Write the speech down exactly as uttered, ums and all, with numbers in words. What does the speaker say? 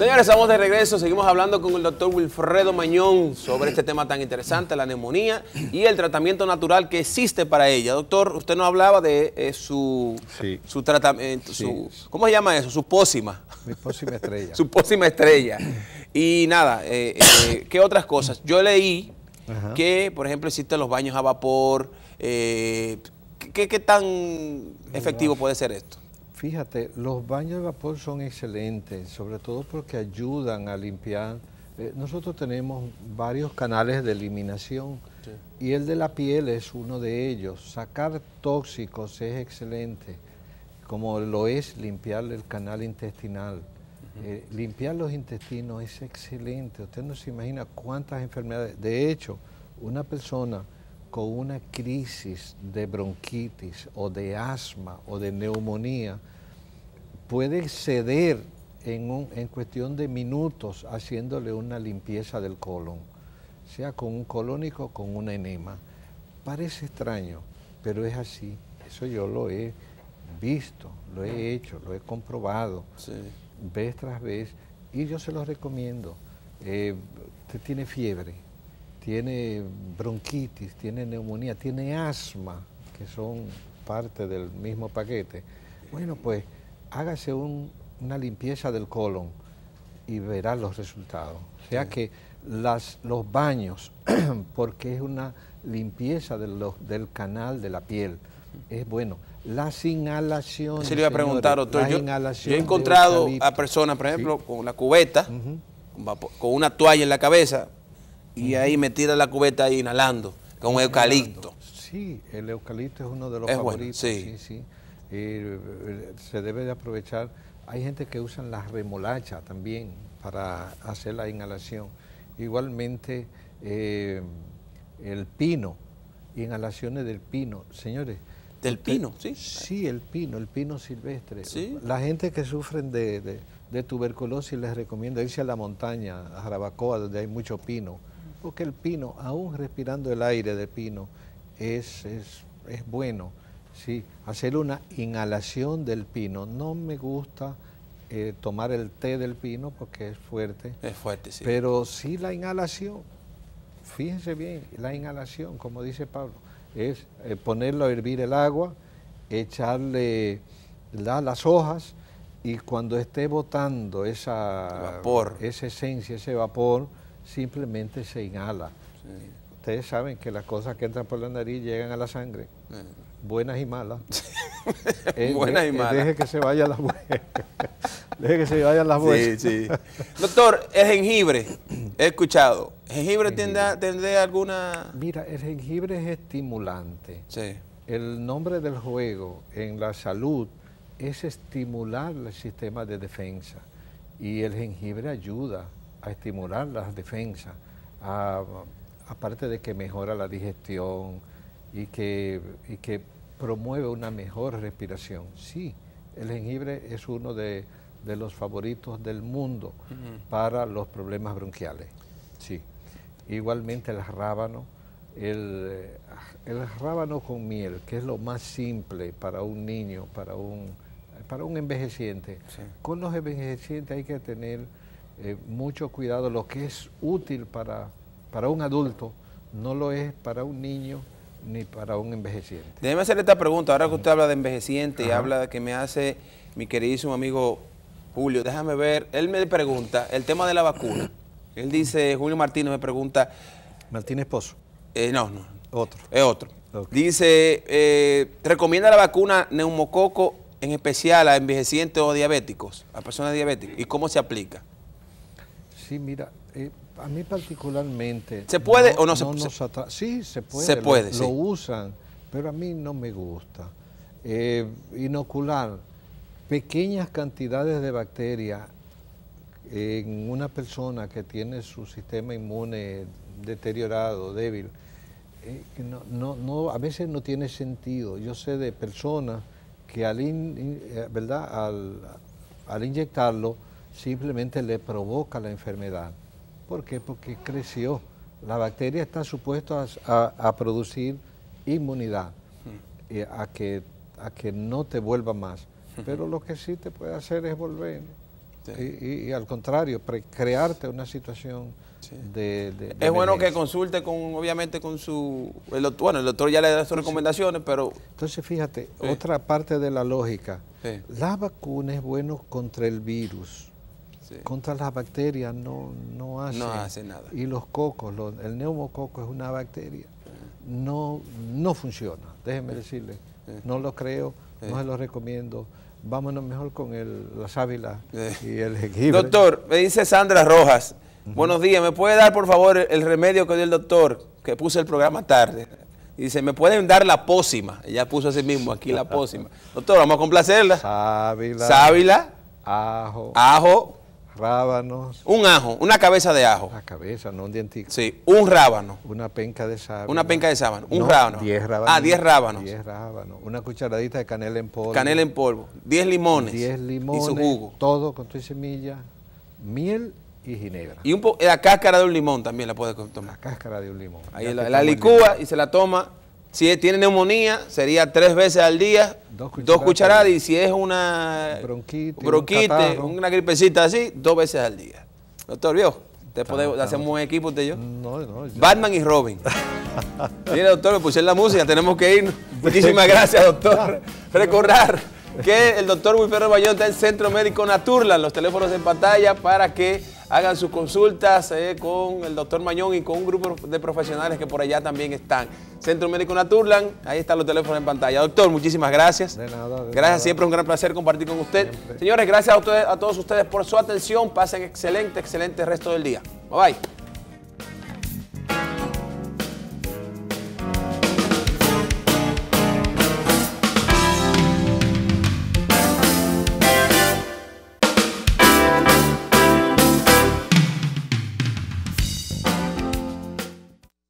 Señores, estamos de regreso, seguimos hablando con el doctor Wilfredo Mañón sobre este tema tan interesante, la neumonía y el tratamiento natural que existe para ella. Doctor, usted nos hablaba de eh, su, sí. su tratamiento, sí. su, ¿cómo se llama eso? Su pócima. Mi pócima estrella. Su pócima estrella. Y nada, eh, eh, ¿qué otras cosas? Yo leí Ajá. que, por ejemplo, existen los baños a vapor. Eh, ¿qué, ¿Qué tan efectivo puede ser esto? Fíjate, los baños de vapor son excelentes, sobre todo porque ayudan a limpiar. Eh, nosotros tenemos varios canales de eliminación sí. y el de la piel es uno de ellos. Sacar tóxicos es excelente, como lo es limpiar el canal intestinal. Uh-huh. eh, limpiar los intestinos es excelente. Usted no se imagina cuántas enfermedades. De hecho, una persona con una crisis de bronquitis o de asma o de neumonía puede ceder en, un, en cuestión de minutos haciéndole una limpieza del colon, sea con un colónico o con un enema. Parece extraño, pero es así. Eso yo lo he visto, lo he hecho, lo he comprobado, sí. vez tras vez, y yo se los recomiendo. Eh, usted tiene fiebre, tiene bronquitis, tiene neumonía, tiene asma, que son parte del mismo paquete. Bueno, pues hágase un, una limpieza del colon y verá los resultados. O sea sí. que las, los baños, porque es una limpieza de los, del canal de la piel, es bueno. Las inhalaciones. Se le iba a preguntar, doctor. Yo, yo he encontrado a personas, por ejemplo, ¿sí? con la cubeta, uh-huh. con una toalla en la cabeza, y uh-huh. ahí metida la cubeta ahí inhalando, con eucalipto. Sí, el eucalipto es uno de los es favoritos. Bueno, sí. sí, sí. Eh, se debe de aprovechar. Hay gente que usa la remolacha también para hacer la inhalación. Igualmente eh, el pino, inhalaciones del pino. Señores. ¿Del pino? Sí. Sí, el pino, el pino silvestre. ¿Sí? La gente que sufren de, de, de tuberculosis les recomiendo irse a la montaña, a Jarabacoa, donde hay mucho pino, porque el pino, aún respirando el aire de pino, es, es, es bueno. Sí, hacer una inhalación del pino. No me gusta eh, tomar el té del pino porque es fuerte. Es fuerte, sí. Pero sí la inhalación. Fíjense bien, la inhalación, como dice Pablo, es eh, ponerlo a hervir el agua, echarle la, las hojas y cuando esté botando esa, vapor. esa esencia, ese vapor, simplemente se inhala. Sí. Ustedes saben que las cosas que entran por la nariz llegan a la sangre. Sí. Buenas y malas. eh, buenas y malas. Deje que se vayan las buenas. Deje que se vayan las buenas. Sí, sí. Doctor, el jengibre, he escuchado. ¿El jengibre, jengibre. Tendrá, tendrá alguna...? Mira, el jengibre es estimulante. Sí. El nombre del juego en la salud es estimular el sistema de defensa. Y el jengibre ayuda a estimular las defensas. A, aparte de que mejora la digestión y que, y que promueve una mejor respiración. Sí, el jengibre es uno de, de los favoritos del mundo uh-huh. para los problemas bronquiales. Sí. Igualmente el rábano, el, el rábano con miel, que es lo más simple para un niño, para un, para un envejeciente. Sí. Con los envejecientes hay que tener eh, mucho cuidado. Lo que es útil para, para un adulto no lo es para un niño ni para un envejeciente. Déjeme hacerle esta pregunta, ahora que usted habla de envejeciente Ajá. y habla de que me hace mi queridísimo amigo Julio, déjame ver, él me pregunta el tema de la vacuna. Él dice, Julio Martínez me pregunta... Martínez Pozo. Eh, no, no. Otro. Es otro. Okay. Dice, eh, recomienda la vacuna neumococo en especial a envejecientes o diabéticos, a personas diabéticas, ¿y cómo se aplica? Sí, mira... Eh, a mí particularmente... ¿Se puede no, o no se no puede? Sí, se puede. Se puede, lo, sí. Lo usan, pero a mí no me gusta. Eh, inocular pequeñas cantidades de bacterias en una persona que tiene su sistema inmune deteriorado, débil, eh, no, no, no, a veces no tiene sentido. Yo sé de personas que al, in, ¿verdad? al, al inyectarlo simplemente le provoca la enfermedad. ¿Por qué? Porque creció. La bacteria está supuesta a, a, a producir inmunidad, uh-huh. eh, a, que, a que no te vuelva más. Uh-huh. Pero lo que sí te puede hacer es volver. Sí. Y, y, y al contrario, pre crearte una situación sí. de, de, de Es bueno que consulte con, obviamente, con su... El doctor, bueno, el doctor ya le da sus recomendaciones, pero... Entonces, fíjate, sí. otra parte de la lógica. Sí. La vacuna es bueno contra el virus. Sí. Contra las bacterias no, no, hace, no hace nada. Y los cocos, los, el neumococo es una bacteria. No, no funciona, déjenme decirle. Sí. No lo creo, sí. no se lo recomiendo. Vámonos mejor con el, la sábila sí. y el jengibre. Doctor, me dice Sandra Rojas, uh-huh. buenos días, ¿me puede dar por favor el, el remedio que dio el doctor? Que puse el programa tarde. Y dice, ¿me pueden dar la pócima? Ella puso así mismo aquí la pócima. Doctor, vamos a complacerla. Sábila. Sábila. Ajo. Ajo. Rábanos. Un ajo, una cabeza de ajo. La cabeza, no un dientico. Sí, un rábano. Una penca de sábila. Una penca de sábano, un no, rábano. Diez rábanos. Ah, diez rábanos. Diez rábanos. Una cucharadita de canela en polvo. Canela en polvo. Diez limones. Diez limones. Y su jugo. Todo con tu semilla, miel y ginebra. Y un po la cáscara de un limón también la puede tomar. La cáscara de un limón. Ahí la, la licúa y se la toma. Si tiene neumonía, sería tres veces al día, dos cucharadas, dos cucharadas y si es una bronquitis, bronquite, un una gripecita así, dos veces al día. Doctor, ¿vio? Te podemos, estamos. hacemos un equipo usted y yo. No, no. Yo. Batman y Robin. Mire, doctor, me pusieron la música, tenemos que ir. Muchísimas gracias, doctor. Recordar que el doctor Wilfredo Bayón está en Centro Médico Naturland, los teléfonos en pantalla para que hagan sus consultas eh, con el doctor Mañón y con un grupo de profesionales que por allá también están. Centro Médico Naturland, ahí están los teléfonos en pantalla. Doctor, muchísimas gracias. De nada, de gracias, nada. Siempre un gran placer compartir con usted. Siempre. Señores, gracias a, ustedes, a todos ustedes por su atención. Pasen excelente, excelente resto del día. Bye bye.